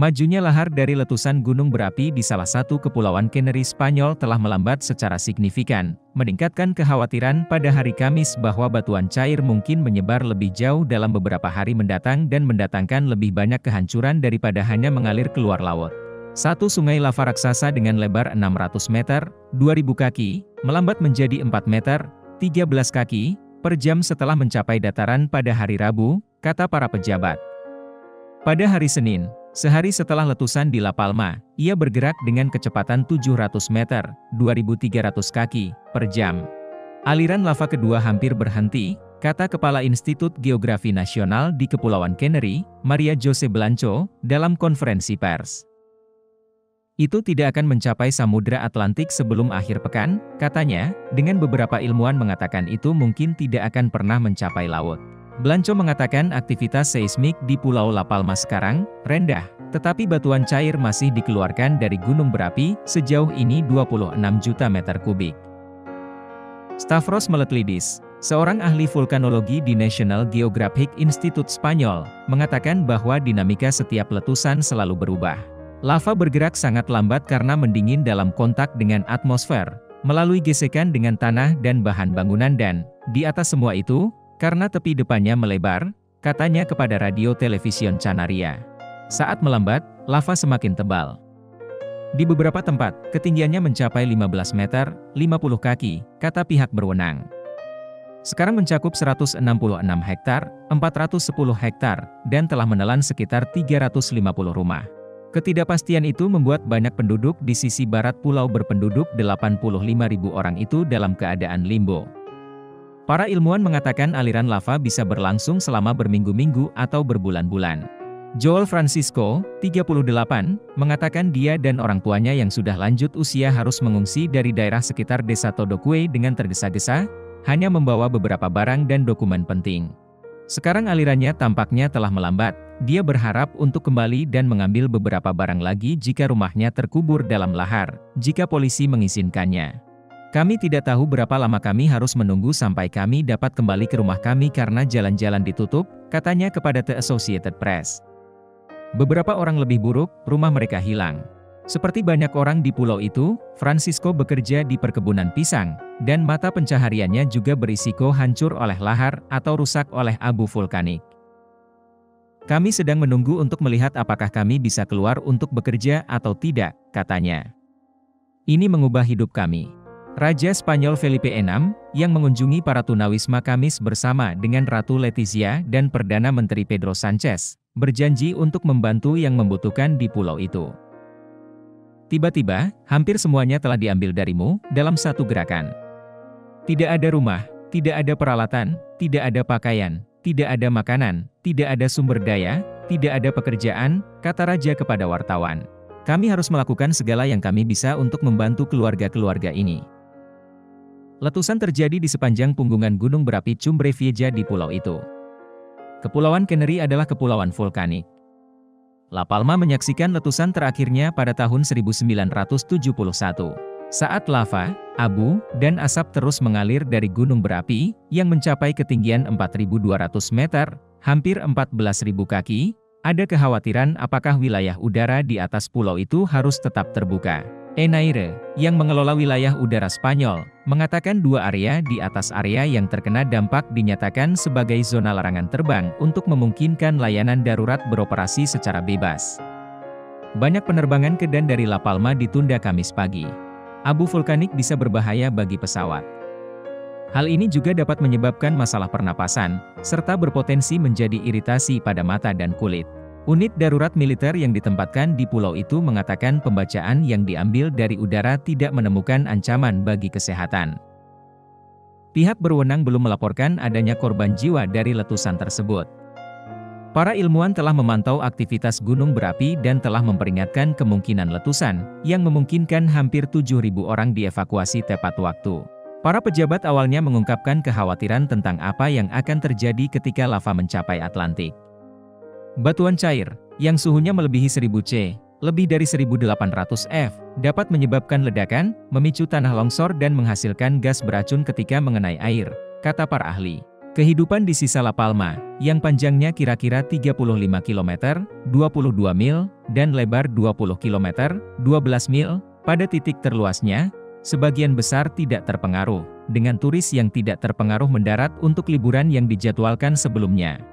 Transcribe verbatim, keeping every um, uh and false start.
Majunya lahar dari letusan gunung berapi di salah satu kepulauan Canary Spanyol telah melambat secara signifikan, meningkatkan kekhawatiran pada hari Kamis bahwa batuan cair mungkin menyebar lebih jauh dalam beberapa hari mendatang dan mendatangkan lebih banyak kehancuran daripada hanya mengalir keluar laut. Satu sungai lava raksasa dengan lebar enam ratus meter, dua ribu kaki, melambat menjadi empat meter, tiga belas kaki, per jam setelah mencapai dataran pada hari Rabu, kata para pejabat. Pada hari Senin, sehari setelah letusan di La Palma, ia bergerak dengan kecepatan tujuh ratus meter, dua ribu tiga ratus kaki, per jam. Aliran lava kedua hampir berhenti, kata Kepala Institut Geografi Nasional di Kepulauan Canary, Maria Jose Blanco, dalam konferensi pers. Itu tidak akan mencapai Samudra Atlantik sebelum akhir pekan, katanya, dengan beberapa ilmuwan mengatakan itu mungkin tidak akan pernah mencapai laut. Blanco mengatakan aktivitas seismik di Pulau La Palma sekarang rendah, tetapi batuan cair masih dikeluarkan dari gunung berapi sejauh ini dua puluh enam juta meter kubik. Stavros Meletlidis, seorang ahli vulkanologi di National Geographic Institute Spanyol, mengatakan bahwa dinamika setiap letusan selalu berubah. Lava bergerak sangat lambat karena mendingin dalam kontak dengan atmosfer, melalui gesekan dengan tanah dan bahan bangunan dan, di atas semua itu, karena tepi depannya melebar, katanya kepada radio television Canaria. Saat melambat, lava semakin tebal. Di beberapa tempat, ketinggiannya mencapai lima belas meter, lima puluh kaki, kata pihak berwenang. Sekarang mencakup seratus enam puluh enam hektar, empat ratus sepuluh hektar, dan telah menelan sekitar tiga ratus lima puluh rumah. Ketidakpastian itu membuat banyak penduduk di sisi barat pulau berpenduduk delapan puluh lima ribu orang itu dalam keadaan limbo. Para ilmuwan mengatakan aliran lava bisa berlangsung selama berminggu-minggu atau berbulan-bulan. Joel Francisco, tiga puluh delapan, mengatakan dia dan orang tuanya yang sudah lanjut usia harus mengungsi dari daerah sekitar desa Todoque dengan tergesa-gesa, hanya membawa beberapa barang dan dokumen penting. Sekarang alirannya tampaknya telah melambat, dia berharap untuk kembali dan mengambil beberapa barang lagi jika rumahnya terkubur dalam lahar, jika polisi mengizinkannya. Kami tidak tahu berapa lama kami harus menunggu sampai kami dapat kembali ke rumah kami karena jalan-jalan ditutup, katanya kepada The Associated Press. Beberapa orang lebih buruk, rumah mereka hilang. Seperti banyak orang di pulau itu, Francisco bekerja di perkebunan pisang, dan mata pencahariannya juga berisiko hancur oleh lahar atau rusak oleh abu vulkanik. Kami sedang menunggu untuk melihat apakah kami bisa keluar untuk bekerja atau tidak, katanya. Ini mengubah hidup kami. Raja Spanyol Felipe enam, yang mengunjungi para tunawisma Kamis bersama dengan Ratu Letizia dan Perdana Menteri Pedro Sanchez, berjanji untuk membantu yang membutuhkan di pulau itu. Tiba-tiba, hampir semuanya telah diambil darimu, dalam satu gerakan. Tidak ada rumah, tidak ada peralatan, tidak ada pakaian, tidak ada makanan, tidak ada sumber daya, tidak ada pekerjaan, kata Raja kepada wartawan. Kami harus melakukan segala yang kami bisa untuk membantu keluarga-keluarga ini. Letusan terjadi di sepanjang punggungan gunung berapi Cumbre Vieja di pulau itu. Kepulauan Canary adalah kepulauan vulkanik. La Palma menyaksikan letusan terakhirnya pada tahun seribu sembilan ratus tujuh puluh satu. Saat lava, abu, dan asap terus mengalir dari gunung berapi, yang mencapai ketinggian empat ribu dua ratus meter, hampir empat belas ribu kaki, ada kekhawatiran apakah wilayah udara di atas pulau itu harus tetap terbuka. Enaire, yang mengelola wilayah udara Spanyol, mengatakan dua area di atas area yang terkena dampak dinyatakan sebagai zona larangan terbang untuk memungkinkan layanan darurat beroperasi secara bebas. Banyak penerbangan ke dan dari La Palma ditunda Kamis pagi. Abu vulkanik bisa berbahaya bagi pesawat. Hal ini juga dapat menyebabkan masalah pernapasan, serta berpotensi menjadi iritasi pada mata dan kulit. Unit darurat militer yang ditempatkan di pulau itu mengatakan pembacaan yang diambil dari udara tidak menemukan ancaman bagi kesehatan. Pihak berwenang belum melaporkan adanya korban jiwa dari letusan tersebut. Para ilmuwan telah memantau aktivitas gunung berapi dan telah memperingatkan kemungkinan letusan, yang memungkinkan hampir tujuh ribu orang dievakuasi tepat waktu. Para pejabat awalnya mengungkapkan kekhawatiran tentang apa yang akan terjadi ketika lava mencapai Atlantik. Batuan cair, yang suhunya melebihi seribu C, lebih dari seribu delapan ratus F, dapat menyebabkan ledakan, memicu tanah longsor dan menghasilkan gas beracun ketika mengenai air, kata para ahli. Kehidupan di sisa La Palma, yang panjangnya kira-kira tiga puluh lima kilometer, dua puluh dua mil, dan lebar dua puluh kilometer, dua belas mil, pada titik terluasnya, sebagian besar tidak terpengaruh, dengan turis yang tidak terpengaruh mendarat untuk liburan yang dijadwalkan sebelumnya.